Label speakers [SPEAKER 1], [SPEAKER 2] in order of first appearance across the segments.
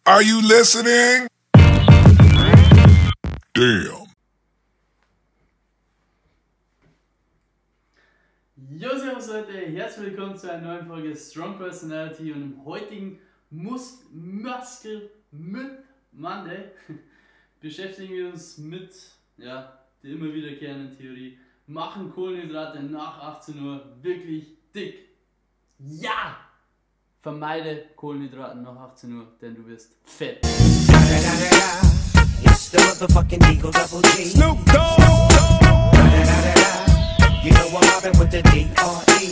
[SPEAKER 1] Are you listening? Damn.
[SPEAKER 2] Jo, servus Leute, herzlich willkommen zu einer neuen Folge Strong Personality und im heutigen Muscle Monday beschäftigen wir uns mit der immer wiederkehrenden Theorie: Machen Kohlenhydrate nach 18 Uhr wirklich dick? Ja! Vermeide Kohlenhydrate nach 18 Uhr, denn du wirst fett.
[SPEAKER 3] It's the motherfucking Eagle Double G.
[SPEAKER 1] Snoop Dogg.
[SPEAKER 3] You know I'm mobbing with the D.R.E.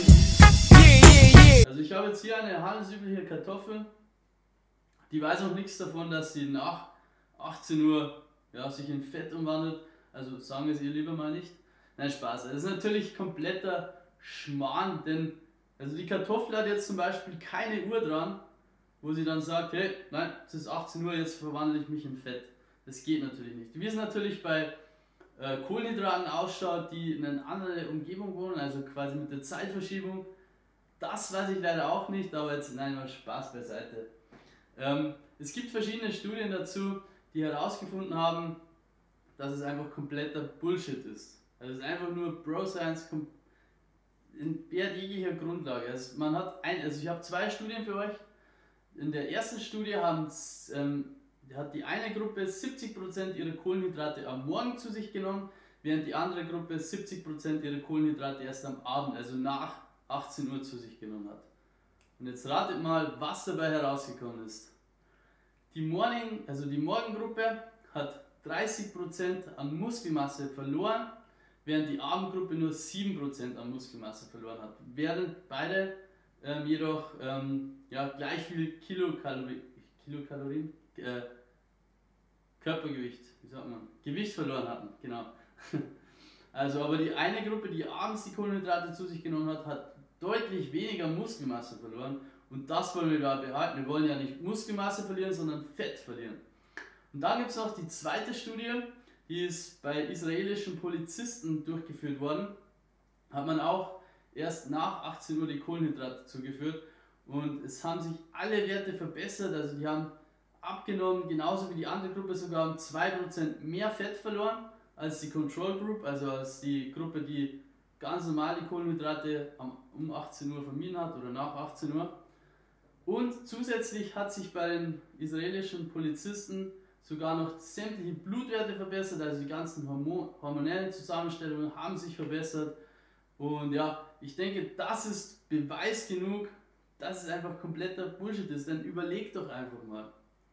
[SPEAKER 2] Also ich habe jetzt hier eine handelsübliche Kartoffel, die weiß auch nichts davon, dass sie nach 18 Uhr sich in Fett umwandelt. Also sagen wir es ihr lieber mal nicht. Nein, Spaß. Das ist natürlich kompletter Schmarrn, denn also die Kartoffel hat jetzt zum Beispiel keine Uhr dran, wo sie dann sagt, hey, nein, es ist 18 Uhr, jetzt verwandle ich mich in Fett. Das geht natürlich nicht. Wie es natürlich bei Kohlenhydraten ausschaut, die in einer anderen Umgebung wohnen, also quasi mit der Zeitverschiebung, das weiß ich leider auch nicht, aber jetzt nein, mal Spaß beiseite. Es gibt verschiedene Studien dazu, die herausgefunden haben, dass es einfach kompletter Bullshit ist. Also es ist einfach nur Bro-Science in jeglicher Grundlage. Also ich habe zwei Studien für euch. In der ersten Studie hat die eine Gruppe 70% ihrer Kohlenhydrate am Morgen zu sich genommen, während die andere Gruppe 70% ihrer Kohlenhydrate erst am Abend, also nach 18 Uhr zu sich genommen hat. Und jetzt ratet mal, was dabei herausgekommen ist. Die Morgengruppe hat 30% an Muskelmasse verloren, während die Abendgruppe nur 7% an Muskelmasse verloren hat. Während beide jedoch gleich viel Kilokalorien, Körpergewicht, wie sagt man, Gewicht verloren hatten, genau. Also aber die eine Gruppe, die abends die Kohlenhydrate zu sich genommen hat, hat deutlich weniger Muskelmasse verloren, und das wollen wir da behalten. Wir wollen ja nicht Muskelmasse verlieren, sondern Fett verlieren. Und dann gibt es noch die zweite Studie, die ist bei israelischen Polizisten durchgeführt worden. Hat man auch erst nach 18 Uhr die Kohlenhydrate zugeführt und es haben sich alle Werte verbessert, also die haben abgenommen, genauso wie die andere Gruppe, sogar um 2% mehr Fett verloren als die Control Group, also als die Gruppe, die ganz normal die Kohlenhydrate um 18 Uhr vermieden hat oder nach 18 Uhr. Und zusätzlich hat sich bei den israelischen Polizisten sogar noch sämtliche Blutwerte verbessert, also die ganzen hormonellen Zusammenstellungen haben sich verbessert. Und ich denke, das ist Beweis genug, dass es einfach kompletter Bullshit ist, denn überleg doch einfach mal.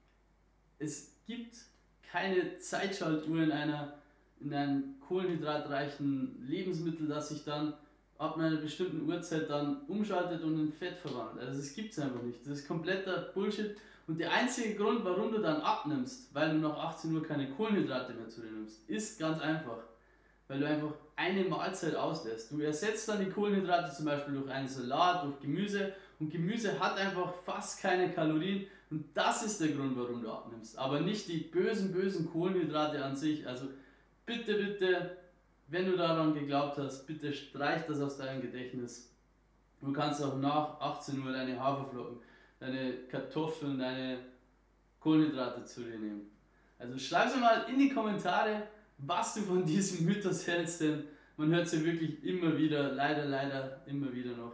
[SPEAKER 2] Es gibt keine Zeitschaltuhr in einem kohlenhydratreichen Lebensmittel, das sich dann ab einer bestimmten Uhrzeit dann umschaltet und in Fett verwandelt. Also das gibt es einfach nicht. Das ist kompletter Bullshit. Und der einzige Grund, warum du dann abnimmst, weil du nach 18 Uhr keine Kohlenhydrate mehr zu dir nimmst, ist ganz einfach. Weil du einfach eine Mahlzeit auslässt. Du ersetzt dann die Kohlenhydrate zum Beispiel durch einen Salat, durch Gemüse, und Gemüse hat einfach fast keine Kalorien, und das ist der Grund, warum du abnimmst. Aber nicht die bösen Kohlenhydrate an sich. Also bitte, wenn du daran geglaubt hast, bitte streich das aus deinem Gedächtnis. Du kannst auch nach 18 Uhr deine Haferflocken, deine Kartoffeln, deine Kohlenhydrate zu dir nehmen. Also schreib mir mal in die Kommentare, was du von diesem Mythos hältst, denn man hört es ja wirklich immer wieder, leider immer wieder noch.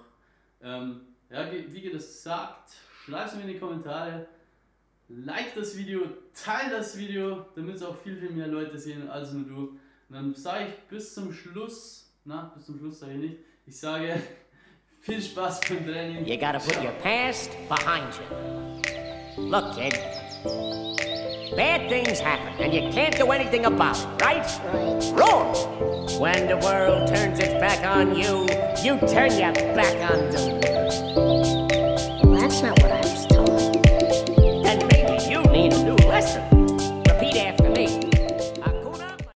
[SPEAKER 2] Wie gesagt, schreib es mir in die Kommentare, like das Video, teile das Video, damit es auch viel mehr Leute sehen als nur du. Und dann sage ich bis zum Schluss sage ich nicht, ich sage viel Spaß beim Training.
[SPEAKER 4] You gotta put your past behind you. Look, kid. Bad things happen, and you can't do anything about it, right? Wrong! When the world turns its back on you, you turn your back on them.